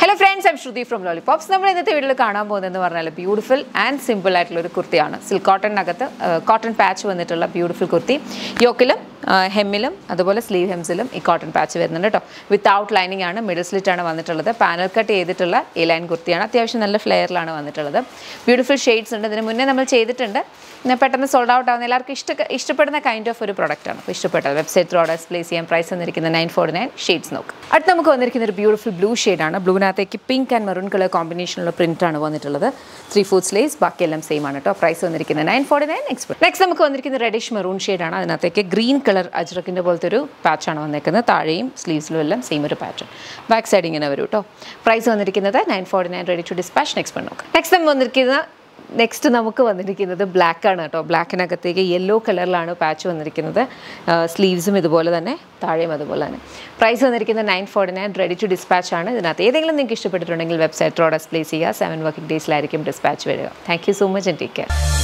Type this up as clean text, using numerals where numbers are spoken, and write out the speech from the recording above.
Hello friends, I'm Shruti from Lollipops. We will see a beautiful and simple kurti. Silk cotton cotton patch beautiful kurti. Yokilum, hemmilum, sleeve hemsilum, cotton patch without lining middle slit panel cut A-line kurti flare beautiful shades sold out kind of product. Website place price $949 shades. That's beautiful blue shade. Blue pink and maroon color combination print 3/4 lace same price $949 expert. Next we reddish maroon shade green color patch sleeves same pattern. Back side price $949 ready to dispatch. Next next നമുക്ക് വന്നിരിക്കുന്നത് black ആണ് ട്ടോ ബ്ലാക്കിനകത്തേക്ക് yellow കളറിലാണ് patch വന്നിരിക്കുന്നത് സ്ലീവ്സും ഇതുപോലെ തന്നെ താഴെയും അതുപോലെ തന്നെ പ്രൈസ് വന്നിരിക്കുന്നത് 949 റെഡി ടു ഡിസ്പാച്ച് ആണ് ഇതിനകത്ത് ഏതെങ്കിലും നിങ്ങൾക്ക് ഇഷ്ടപ്പെട്ടിട്ടുണ്ടെങ്കിൽ വെബ്സൈറ്റ് ഓർഡർ പ്ലേസ് ചെയ്യുക 7 വർക്കിംഗ് ഡേയ്സിലായിരിക്കും ഡിസ്പാച്ച് വരിക thank you so much and take care